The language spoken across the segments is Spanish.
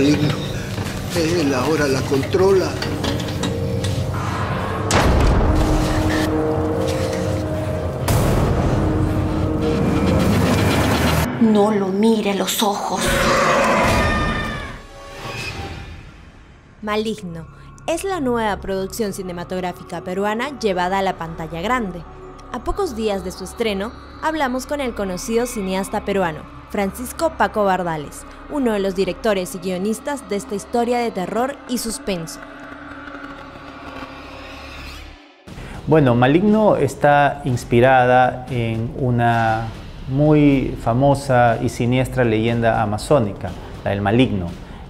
maligno. Él ahora la controla. No lo mire a los ojos. Maligno es la nueva producción cinematográfica peruana llevada a la pantalla grande. A pocos días de su estreno, hablamos con el conocido cineasta peruano, Francisco Paco Bardales, uno de los directores y guionistas de esta historia de terror y suspenso. Bueno, Maligno está inspirada en una muy famosa y siniestra leyenda amazónica, la del Maligno.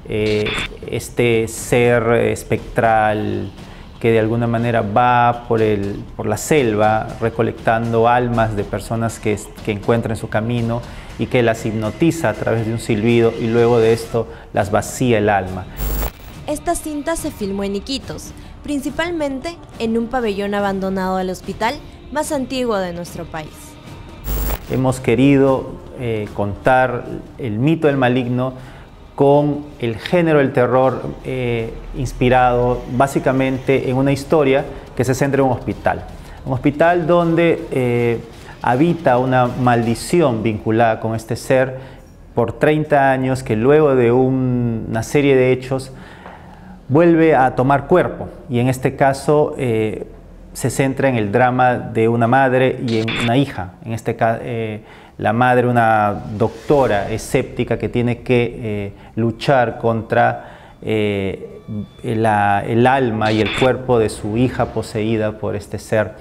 Este ser espectral que de alguna manera va por la selva recolectando almas de personas que encuentra en su camino y que las hipnotiza a través de un silbido y luego de esto las vacía el alma. Esta cinta se filmó en Iquitos, principalmente en un pabellón abandonado del hospital más antiguo de nuestro país. Hemos querido contar el mito del Maligno con el género del terror inspirado básicamente en una historia que se centra en un hospital donde habita una maldición vinculada con este ser por 30 años que luego de una serie de hechos vuelve a tomar cuerpo y en este caso se centra en el drama de una madre y en una hija. En este caso, la madre, una doctora escéptica que tiene que luchar contra el alma y el cuerpo de su hija poseída por este ser.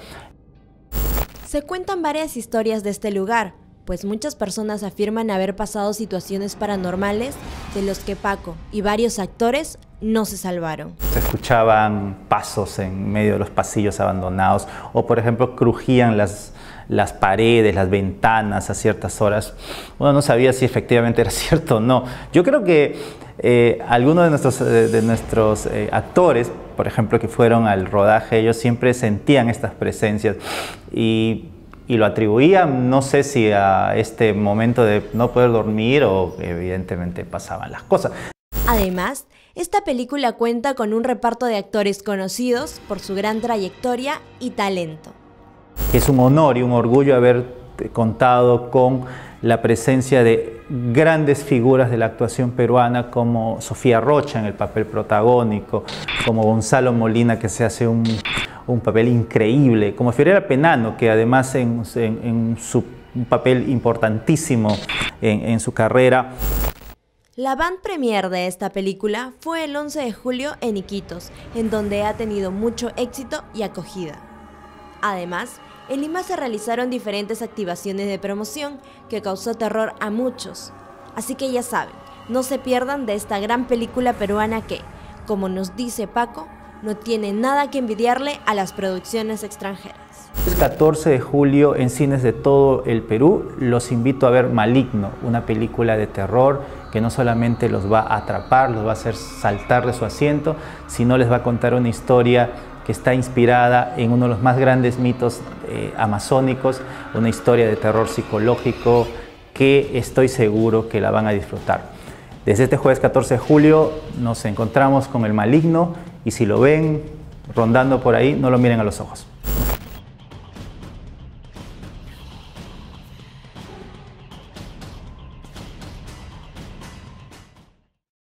Se cuentan varias historias de este lugar, pues muchas personas afirman haber pasado situaciones paranormales de los que Paco y varios actores no se salvaron. Se escuchaban pasos en medio de los pasillos abandonados o, por ejemplo, crujían las paredes, las ventanas a ciertas horas. Uno no sabía si efectivamente era cierto o no. Yo creo que algunos de nuestros actores, por ejemplo, que fueron al rodaje, ellos siempre sentían estas presencias y lo atribuían, no sé si a este momento de no poder dormir o evidentemente pasaban las cosas. Además, esta película cuenta con un reparto de actores conocidos por su gran trayectoria y talento. Es un honor y un orgullo haber contado con la presencia de grandes figuras de la actuación peruana como Sofía Rocha en el papel protagónico, como Gonzalo Molina que se hace un papel increíble, como Fiorella Penano que además en un papel importantísimo en su carrera. La van premier de esta película fue el 11 de julio en Iquitos, en donde ha tenido mucho éxito y acogida. Además, en Lima se realizaron diferentes activaciones de promoción que causó terror a muchos. Así que ya saben, no se pierdan de esta gran película peruana que, como nos dice Paco, no tiene nada que envidiarle a las producciones extranjeras. El 14 de julio en cines de todo el Perú los invito a ver Maligno, una película de terror que no solamente los va a atrapar, los va a hacer saltar de su asiento, sino les va a contar una historia que está inspirada en uno de los más grandes mitos amazónicos, una historia de terror psicológico que estoy seguro que la van a disfrutar. Desde este jueves 14 de julio nos encontramos con el Maligno y si lo ven rondando por ahí, no lo miren a los ojos.